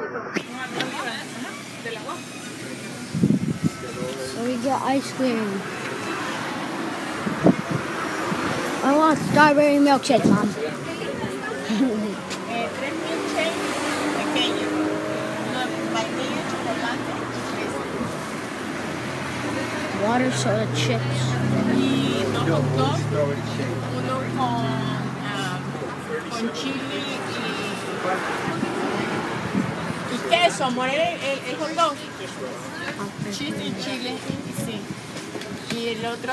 So we got ice cream. I want strawberry milkshake, Mom. 3 milkshakes pequeños. Uno vainilla, chocolate y Water soda chips. y 2 hot dogs, uno con chile y queso, amor, el hot dog. Cheese y chile, sí. Y el otro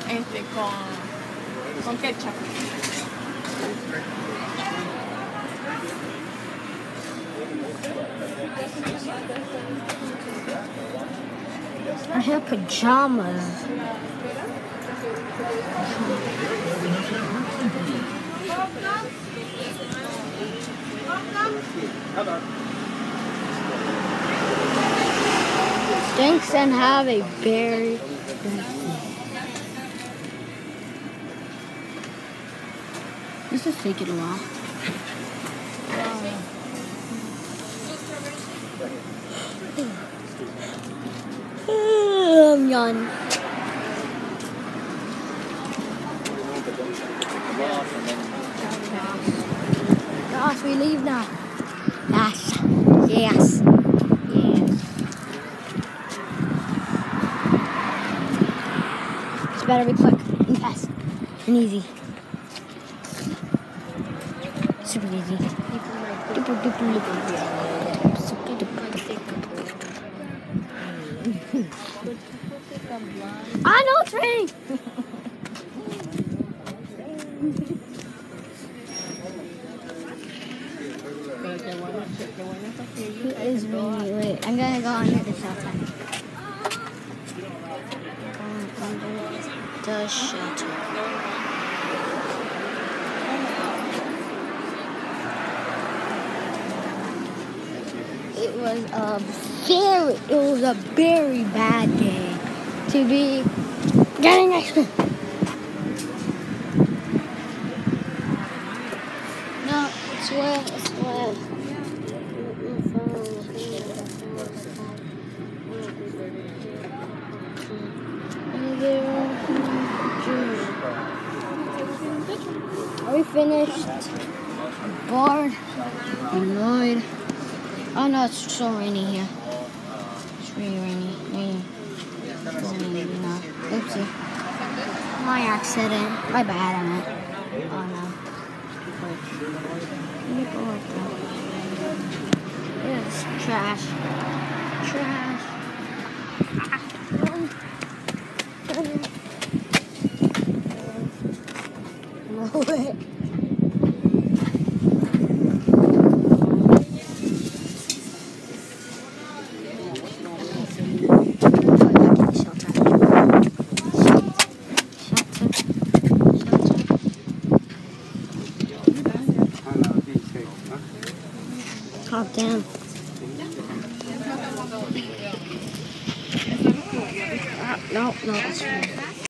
con ketchup. I have pajamas. Thanks and have a very This is taking a while. I'm yawn. Gosh, we leave now. Yes. Yes. Yes. It's better be quick and fast and easy. Super easy. Duper, duper, duper. Super duper, duper. I know it's raining. It is raining. Wait, I'm gonna go under the shelter. Under the shelter. It was a very bad day to be getting ice cream. No, it's wet, it's wet. Are we finished? Bored? Annoyed? Oh no, it's so rainy here. It's really rainy. No. Oopsie. My accident. My bad on it. Oh no. It's trash. Trash. No. Calm down. No, it's fine.